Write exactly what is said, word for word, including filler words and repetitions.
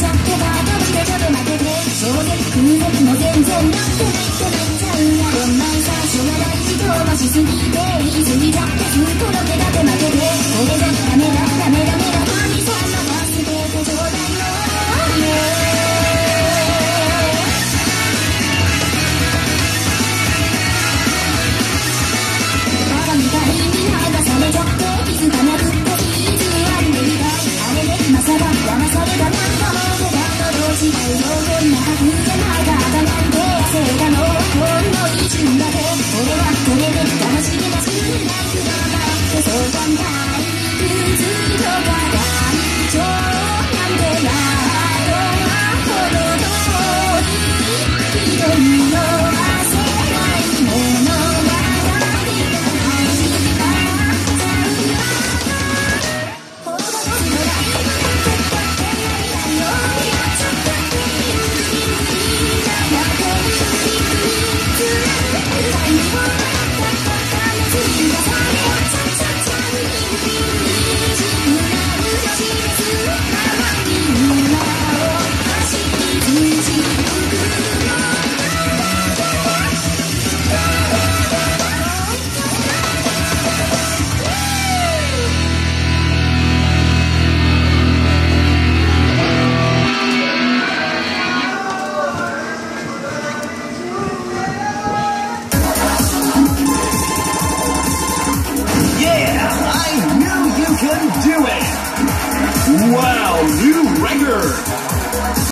ゃってたどうしてちょっと待ってて衝撃空撃も全然なってないってなっちゃうやこんな最初が大事とはしすぎて言い過ぎちゃってずっとロケだって負けてこれじゃダメだダメダメだ神様助けてちょうだいよみたいに流されちゃって気づかなくていつあるみたいあれでまさか騙されたなんかもう他のどう違うよこんなはずじゃないかだなんて焦ったのはほんの一瞬だけ俺はこれで楽しげなスクールライフが待ってそうじゃない普通とか大丈夫なんてないのはこの通りひどいの焦らないもの Wow, new record!